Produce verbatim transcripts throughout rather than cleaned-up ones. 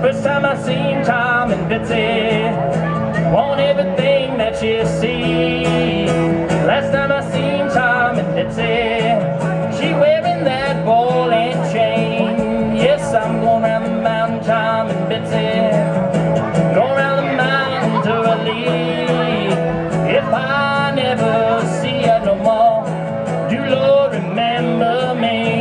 First time I seen Charmin Betsy, want everything that you see. Last time I seen Charmin Betsy, she wearing that ball and chain. Yes, I'm going round the mountain, Charmin Betsy, going round the mountain to relief. If I never see her no more, do Lord remember me.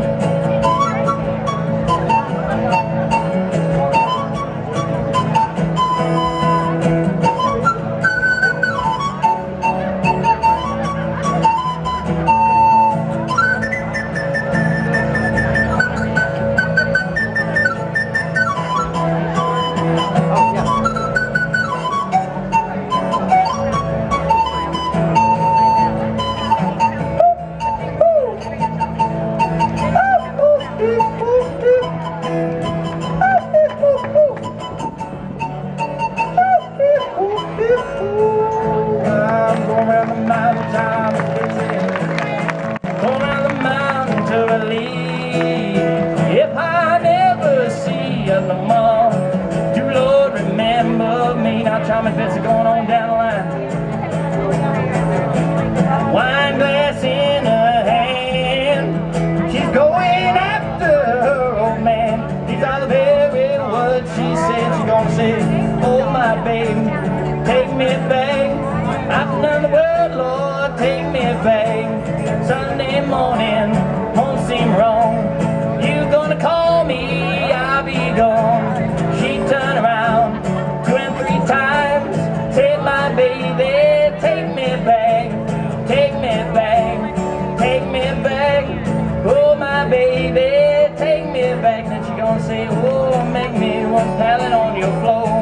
If I never see you no more, do Lord remember me. Now Charmin Betsy going on down the line, wine glass in her hand, she's going after her old man. These are the very words she said. She's gonna say, oh my baby, take me back. I've done the word, Lord, take me back. Sunday morning won't seem wrong. You gonna call me, I'll be gone. She turned around two and three times, said my baby, take me back, take me back, take me back. Oh my baby, take me back. Then she gonna say, oh, make me one pallet on your floor.